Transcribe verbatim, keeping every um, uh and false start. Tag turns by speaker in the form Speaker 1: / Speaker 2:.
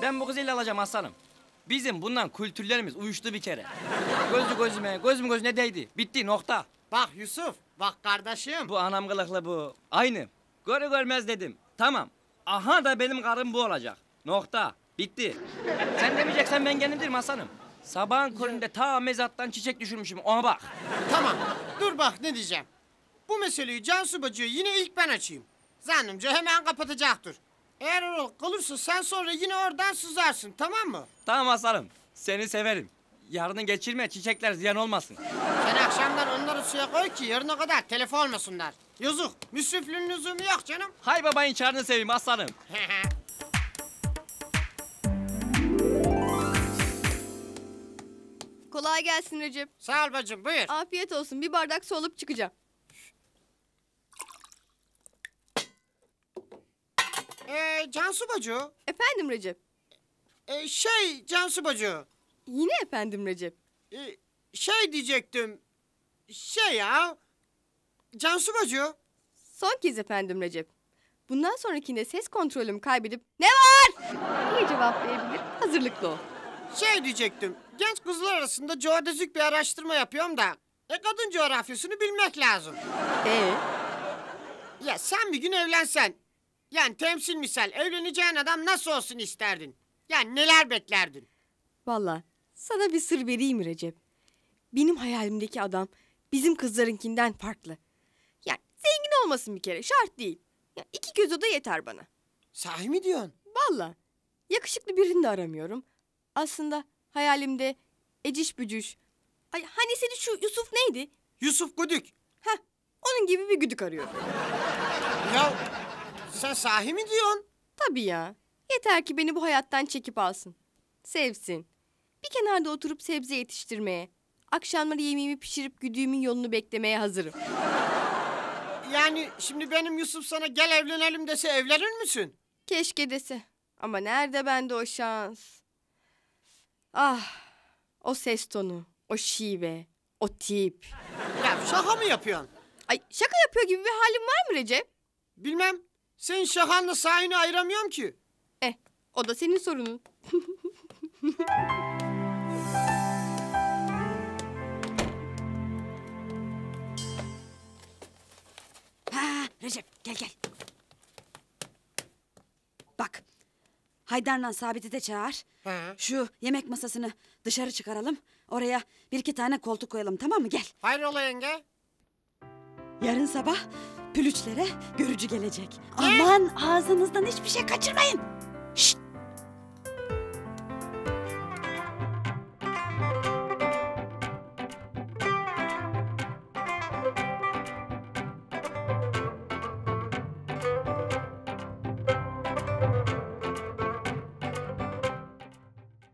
Speaker 1: Ben bu kızı ile alacağım aslanım. Bizim bundan kültürlerimiz uyuştu bir kere. Gözü gözüme, gözüm gözüne değdi. Bitti, nokta.
Speaker 2: Bak Yusuf, bak kardeşim.
Speaker 1: Bu anam kılıklı bu. Aynı. Görü görmez dedim. Tamam. Aha da benim karım bu olacak. Nokta. Bitti. Sen demeyeceksen ben kendim derim aslanım. Sabahın köründe ta mezattan çiçek düşürmüşüm. Ona bak.
Speaker 2: Tamam, dur bak ne diyeceğim. Bu meseleyi Cansu bacıya yine ilk ben açayım. Zannımca hemen kapatacaktır. Eğer öyle kalırsa sen sonra yine oradan süzarsın, tamam mı?
Speaker 1: Tamam aslanım. Seni severim. Yarını geçirme, çiçekler ziyan olmasın.
Speaker 2: Sen akşamdan onları suya koy ki yarına kadar telef olmasınlar. Yazık, müsrifliğin lüzumu yok canım.
Speaker 1: Hay babayın çağrını seveyim aslanım.
Speaker 3: Kolay gelsin Recep.
Speaker 2: Sağ ol bacım, buyur.
Speaker 3: Afiyet olsun. Bir bardak su alıp çıkacağım.
Speaker 2: Ee, Cansu bacı.
Speaker 3: Efendim Recep.
Speaker 2: Ee, şey Cansu bacı.
Speaker 3: Yine efendim Recep.
Speaker 2: Ee, şey diyecektim. Şey ya. Cansu bacı.
Speaker 3: Son kez efendim Recep. Bundan sonrakinde ses kontrolümü kaybedip ne var diye cevaplayabilir. Hazırlıklı ol.
Speaker 2: Şey diyecektim. Genç kızlar arasında coğrafik bir araştırma yapıyorum da. E kadın coğrafyasını bilmek lazım.
Speaker 3: Ee?
Speaker 2: Ya sen bir gün evlensen. Yani temsil misal evleneceğin adam nasıl olsun isterdin? Yani neler beklerdin?
Speaker 3: Vallahi sana bir sır vereyim mi Recep? Benim hayalimdeki adam bizim kızlarınkinden farklı. Yani zengin olmasın bir kere, şart değil. Ya iki göz oda yeter bana.
Speaker 2: Sahi mi diyorsun?
Speaker 3: Vallahi yakışıklı birini de aramıyorum. Aslında hayalimde eciş bücüş. Ay hani senin şu Yusuf neydi?
Speaker 2: Yusuf Güdük.
Speaker 3: Heh, onun gibi bir güdük arıyorum.
Speaker 2: Ya sen sahi mi diyorsun?
Speaker 3: Tabii ya. Yeter ki beni bu hayattan çekip alsın. Sevsin. Bir kenarda oturup sebze yetiştirmeye, akşamları yemeğimi pişirip güdüğümün yolunu beklemeye hazırım.
Speaker 2: Yani şimdi benim Yusuf sana gel evlenelim dese evlenir misin?
Speaker 3: Keşke dese. Ama nerede bende o şans? Ah, o ses tonu, o şive, o tip.
Speaker 2: Ya şaka mı yapıyorsun?
Speaker 3: Ay şaka yapıyor gibi bir halim var mı Recep?
Speaker 2: Bilmem. Senin şakanla sahini ayıramıyorum ki.
Speaker 3: Eh, o da senin sorunun.
Speaker 4: Ha, Recep gel gel. Bak. Haydar'la Sabit'i de çağır.
Speaker 2: He.
Speaker 4: Şu yemek masasını dışarı çıkaralım. Oraya bir iki tane koltuk koyalım, tamam mı? Gel.
Speaker 2: Hayrola yenge?
Speaker 4: Yarın sabah Pülüçlere görücü gelecek. Aman ağzınızdan hiçbir şey kaçırmayın.